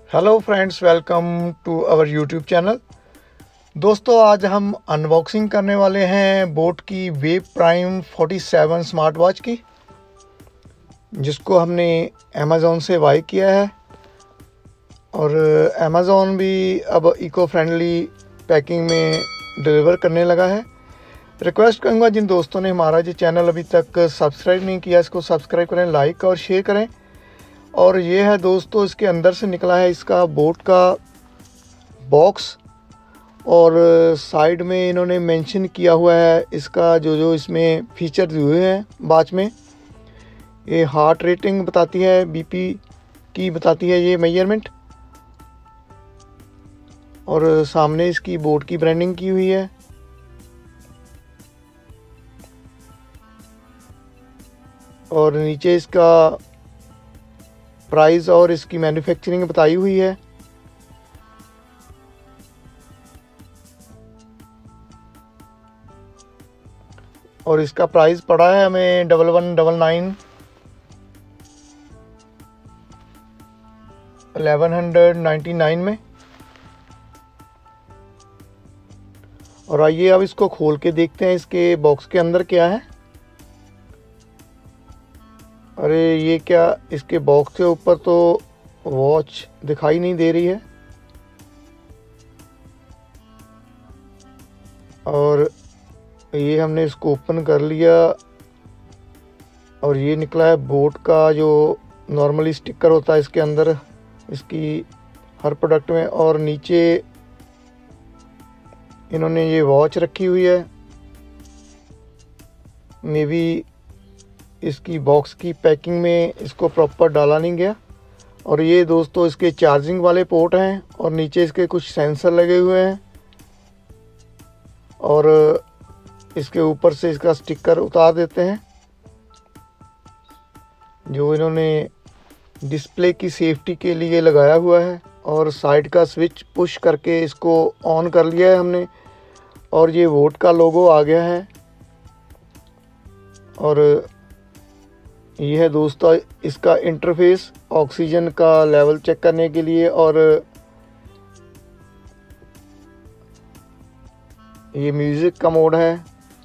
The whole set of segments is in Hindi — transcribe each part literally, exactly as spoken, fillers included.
Hello friends, welcome to our YouTube channel. दोस्तों, आज हम अनबॉक्सिंग करने वाले हैं बोट की वेव प्राइम सैंतालीस स्मार्ट वॉच की, जिसको हमने अमेज़ॉन से बाय किया है। और अमेज़ॉन भी अब इको फ्रेंडली पैकिंग में डिलीवर करने लगा है। रिक्वेस्ट करूँगा जिन दोस्तों ने हमारा ये चैनल अभी तक सब्सक्राइब नहीं किया, इसको सब्सक्राइब करें, लाइक और शेयर करें। और ये है दोस्तों, इसके अंदर से निकला है इसका बोट का बॉक्स, और साइड में इन्होंने मेंशन किया हुआ है इसका जो जो इसमें फीचर दिए हुए हैं वॉच में। ये हार्ट रेटिंग बताती है, बीपी की बताती है ये मेजरमेंट, और सामने इसकी बोट की ब्रांडिंग की हुई है। और नीचे इसका प्राइस और इसकी मैन्युफैक्चरिंग बताई हुई है। और इसका प्राइस पड़ा है हमें double one double nine eleven hundred ninety nine में। और आइए अब इसको खोल के देखते हैं इसके बॉक्स के अंदर क्या है। अरे ये क्या, इसके बॉक्स के ऊपर तो वॉच दिखाई नहीं दे रही है। और ये हमने इसको ओपन कर लिया, और ये निकला है बोट का जो नॉर्मली स्टिकर होता है इसके अंदर, इसकी हर प्रोडक्ट में। और नीचे इन्होंने ये वॉच रखी हुई है, मे बी इसकी बॉक्स की पैकिंग में इसको प्रॉपर डाला नहीं गया। और ये दोस्तों इसके चार्जिंग वाले पोर्ट हैं, और नीचे इसके कुछ सेंसर लगे हुए हैं। और इसके ऊपर से इसका स्टिकर उतार देते हैं, जो इन्होंने डिस्प्ले की सेफ्टी के लिए लगाया हुआ है। और साइड का स्विच पुश करके इसको ऑन कर लिया है हमने, और ये बोट का लोगो आ गया है। और यह है दोस्तों इसका इंटरफेस ऑक्सीजन का लेवल चेक करने के लिए। और ये म्यूज़िक का मोड है।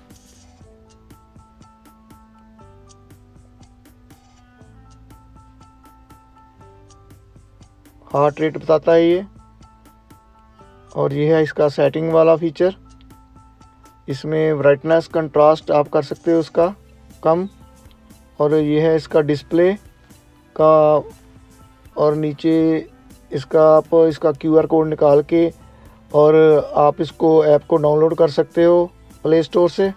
हार्ट रेट बताता है ये। और ये है इसका सेटिंग वाला फीचर, इसमें ब्राइटनेस कंट्रास्ट आप कर सकते हो उसका कम। और ये है इसका डिस्प्ले का, और नीचे इसका आप इसका क्यूआर कोड निकाल के और आप इसको ऐप को डाउनलोड कर सकते हो प्ले स्टोर से।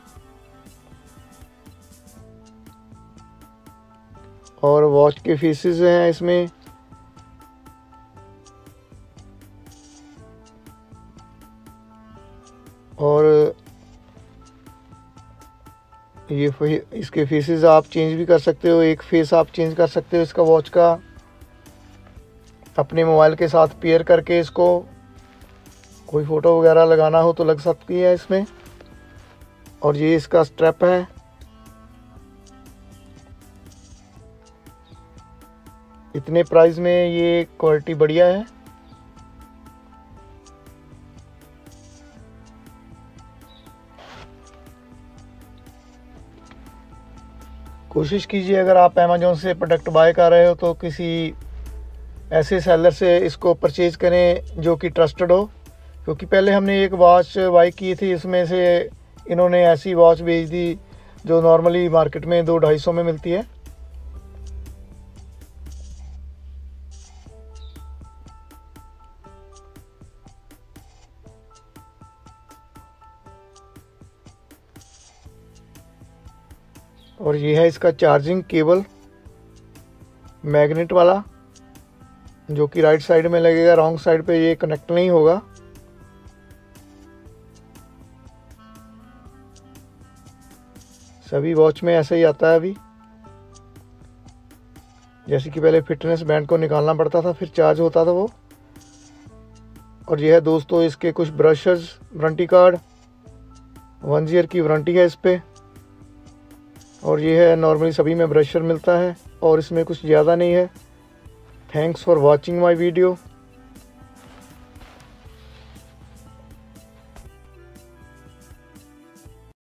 और वॉच के फीसेस हैं इसमें। और ये इसके फेसेस आप चेंज भी कर सकते हो, एक फेस आप चेंज कर सकते हो इसका वॉच का अपने मोबाइल के साथ पेयर करके। इसको कोई फ़ोटो वगैरह लगाना हो तो लग सकती है इसमें। और ये इसका स्ट्रैप है। इतने प्राइस में ये क्वालिटी बढ़िया है। कोशिश कीजिए अगर आप अमेज़ॉन से प्रोडक्ट बाय कर रहे हो तो किसी ऐसे सेलर से इसको परचेज करें जो कि ट्रस्टेड हो। क्योंकि पहले हमने एक वॉच बाय की थी, इसमें से इन्होंने ऐसी वॉच भेज दी जो नॉर्मली मार्केट में दो ढाई सौ में मिलती है। और ये है इसका चार्जिंग केबल मैग्नेट वाला, जो कि राइट साइड में लगेगा, रॉन्ग साइड पे ये कनेक्ट नहीं होगा। सभी वॉच में ऐसे ही आता है अभी, जैसे कि पहले फिटनेस बैंड को निकालना पड़ता था फिर चार्ज होता था वो। और ये है दोस्तों इसके कुछ brushes, warranty card, one year की वारंटी है इस पे। और ये है नॉर्मली सभी में ब्रशर मिलता है, और इसमें कुछ ज़्यादा नहीं है। Thanks for watching my video.